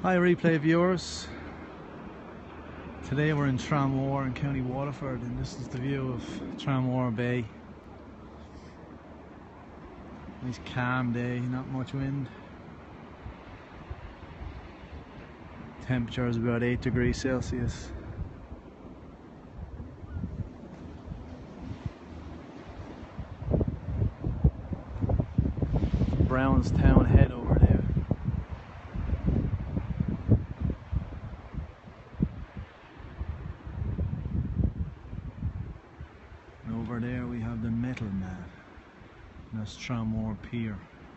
Hi replay viewers, today we're in Tramore in County Waterford and this is the view of Tramore Bay. Nice calm day, not much wind. Temperature is about 8 degrees Celsius. Brownstown Head over there. And over there we have the metal mat. And that's Tramore Pier.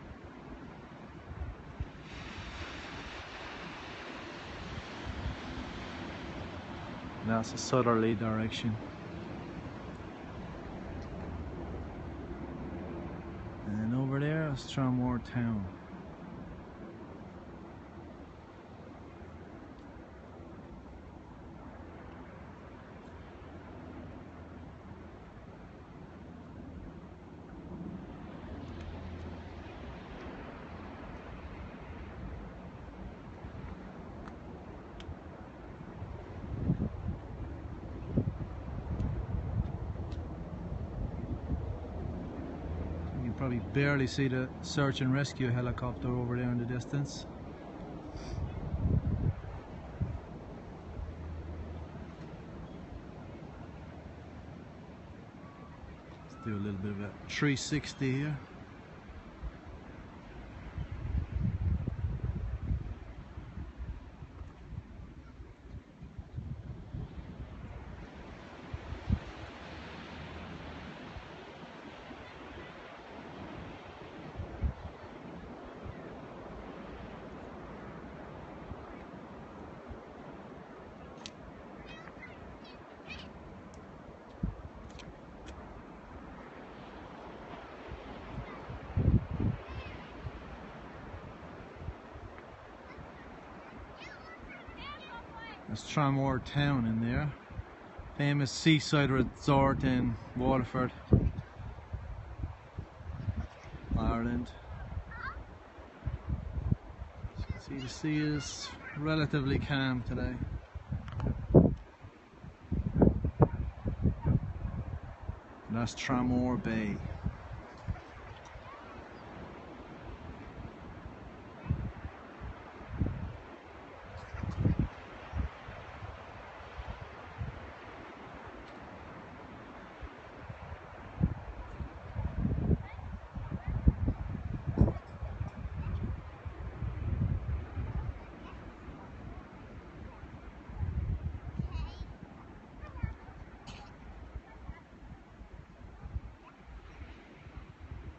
And that's a southerly direction. And over there is Tramore Town. You can probably barely see the search and rescue helicopter over there in the distance. Let's do a little bit of a 360 here. There's Tramore Town in there. Famous seaside resort in Waterford, Ireland. As you can see, the sea is relatively calm today. And that's Tramore Bay.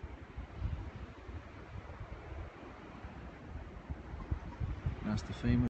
That's the famous